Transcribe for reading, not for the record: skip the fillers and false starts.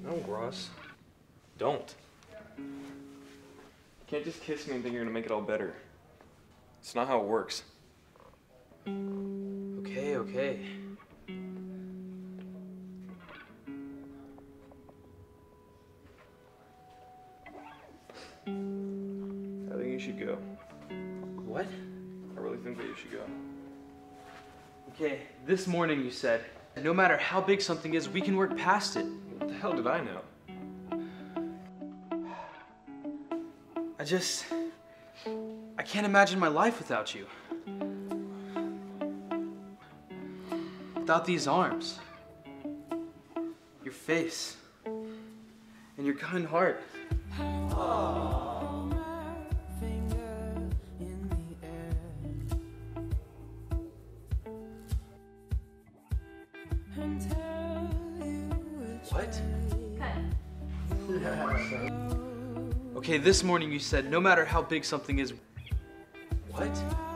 No, Ross. Don't. You can't just kiss me and think you're gonna make it all better. It's not how it works. Okay, okay. I think you should go. What? I really think that you should go. Okay, this morning you said, no matter how big something is, we can work past it. What the hell did I know? I can't imagine my life without you. Without these arms, your face, and your kind heart. What? Okay, this morning you said, no matter how big something is. What?